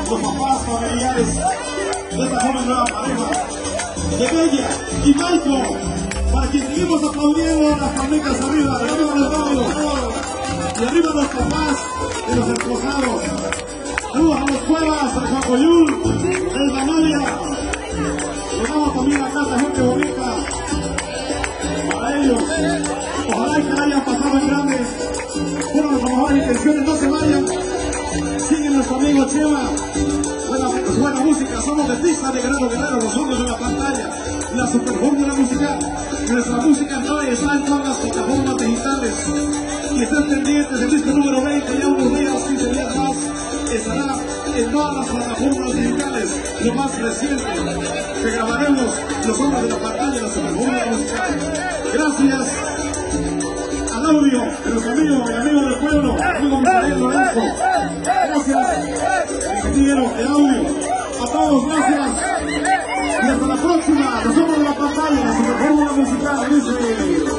los papás familiares de esta joven nueva pareja, de Delia y Michael, para quien seguimos aplaudiendo las palmitas arriba los manos, y arriba los papás de los esposados. Saludos a los Cuevas, a Juan Coyul, el Manalia. Nos damos también a casa, gente bonita. Para ellos, ojalá que la hayan pasado en grandes. Fueron nuestras mejores intenciones, no se vayan. Siguen nuestro amigo Chema. Buena música, somos de pista de Guerrero, los hombres de la pantalla. La superfórmula musical. Nuestra música está en todas las plataformas digitales. Y estén pendientes, el disco número 20, ya unos días, 15 días más, estará en todas las plataformas digitales. Lo más reciente que grabaremos los hombres de la pantalla, la superfórmula musical. Gracias al audio de los amigos, el amigo del pueblo, amigo Misael Lorenzo. Gracias, ingeniero de audio. A todos, gracias. Y hasta la próxima. Los hombres de la pantalla, la superfórmula musical. Dice.